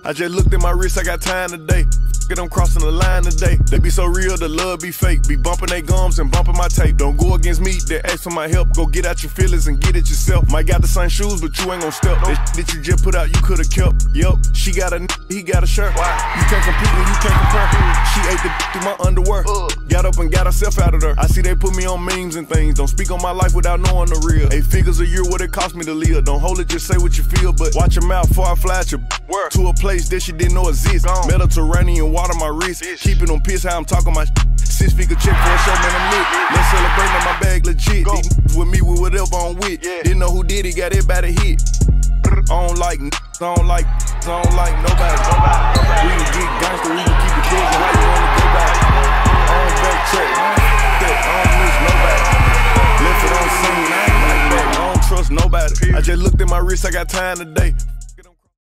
I just looked at my wrist, I got time today. Get them crossing the line today. They be so real, the love be fake. Be bumping they gums and bumping my tape. Don't go against me, they ask for my help. Go get out your feelings and get it yourself. Might got the same shoes, but you ain't gon' step. That you just put out, you could've kept. Yup, she got a he got a shirt. You can't compete when you can't compare. She ate the through my underwear. Got up and got herself out of there. I see they put me on memes and things. Don't speak on my life without knowing the real. 8 figures a year, what it cost me to live. Don't hold it, just say what you feel. But watch your mouth before I fly at your to a place that she didn't know exist. Mediterranean water my wrist. Keeping them pissed how I'm talking my 6-figure check for a show, man, I'm lit. Let's celebrate on my bag legit. These with me with whatever I'm with. Didn't know who did it, got everybody hit. I don't like nobody. We can get gangster, we can keep it big, and how you wanna go back? I don't backtrack, I don't miss nobody. Left it on scene, I ain't like that, I don't trust nobody. I just looked at my wrist, I got time today.